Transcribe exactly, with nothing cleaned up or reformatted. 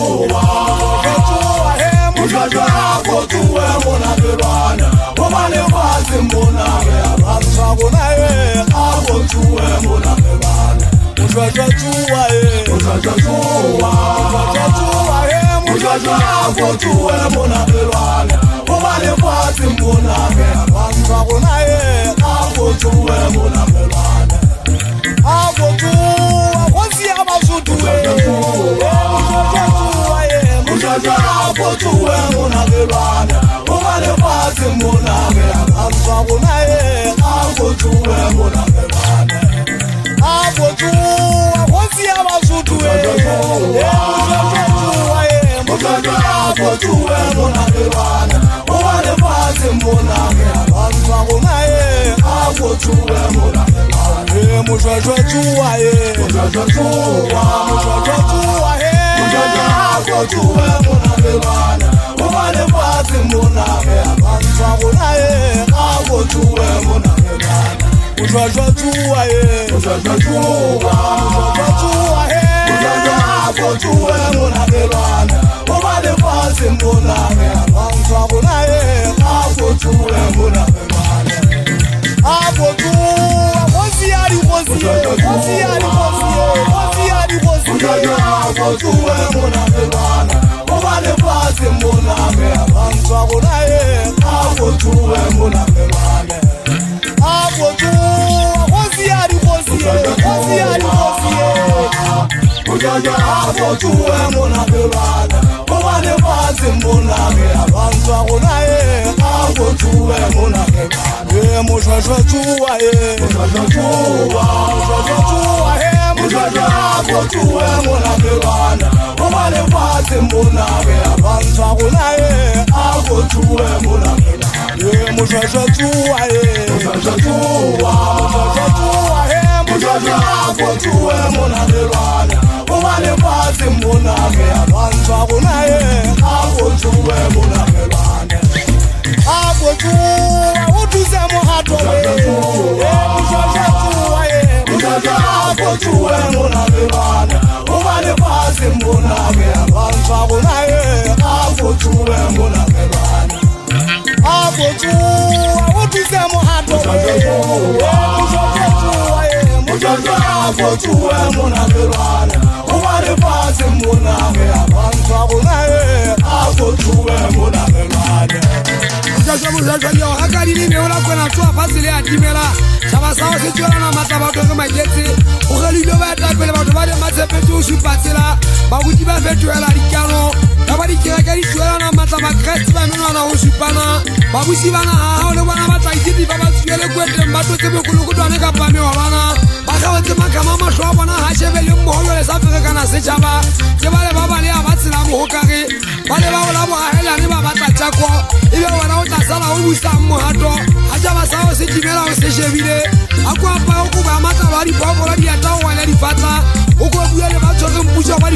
jua Mujajwa kotuwe mona belwana Omane wazi mona bea Ansa mona ye Akotuwe mona belwana Mujajwa jua ye Mujajwa jua Mujajwa jua ye Mujajwa kotuwe mona belwana Omane wazi mona bea Ansa mona ye Akotuwe mona belwana Akotuwa Wazi amasutuwe Mujajwa jua ye Mujajwa kotuwe mona belwana Omane wazi mona bea Ansa mona ye Akotuwe mona belwana Akotuwa Wazi amasutuwe Mujajwa jua ye Mujajwa kotuwe mona belwana Omane wazi mona bea Ansa mona ye Akotuwe mona belwana Mujajwa jua ye Mujajwa jua Mujajwa jua ye Mujajwa kotuwe mona belwana Omane wazi mona bea Ansa mona ye Akotuwe mona belwana Mujajwa jua ye Mujajwa jua Mujajwa jua ye Mujajwa kotuwe mona belwana Omane wazi mona bea Ansa mona ye Akotuwe mona belwana Akotuwa Wazi ari wazi Wazi ari wazi Wazi ari wazi Mujajwa kotuwe mona belwana Omane wazi mona bea Ansa mona ye Akotuwe mona belwana Akotuwa Wazi ari wazi Wazi ari wazi Mujajwa kotuwe mona belwana Omane wazi mona bea Ansa mona ye Akotuwe mona belwana Mujajwa jua ye Mujajwa jua Mujajwa jua ye Mujajwa kotuwe mona belwana Omane wazi mona bea Ansa mona ye Akotuwe mona belwana Mujajwa jua ye Mujajwa jua Mujajwa jua ye Mujajwa kotuwe mona belwana Omane wazi mona bea Ansa mona ye Akotuwe mona belwana Akotuwa utuze muhato Mujajwa jua ye Mujajwa kotuwe mona belwana Omane wazi mona bea Ansa mona ye Akotuwe mona belwana Akotuwa utuze muhato Mujajwa jua ye Mujajwa kotuwe mona belwana Omane wazi mona bea Ansa mona ye Akotuwe mona belwana Mujajwa mujajwa nyo Hakari ni meola kwena tuwa fasili ya timela Shaba sawa si chuela na mata bato kama jeti Ukhali nyo baya tapele bato bade matsepetu ushupatila Baguti ba fetuela rikano Nabadi kirakari chuela na mata bakresti ba meno na ushupana Bagusi bana hao ne wana mata ikiti baba chuele kwete mbato kebe kulukutu aneka pame wabana Baka wate maka mama shwa wana hasheveli mboholo le safika kana sechaba Kebale baba le abatsi la muhokari Bale bao la muhahela ni baba tachakwa Iwe wana utasala ubusa muhato Haja basao si jimela useshevile Aku apa huku ba mata wari popo la diatao wale difata Uku wabuyele bachoke mpucho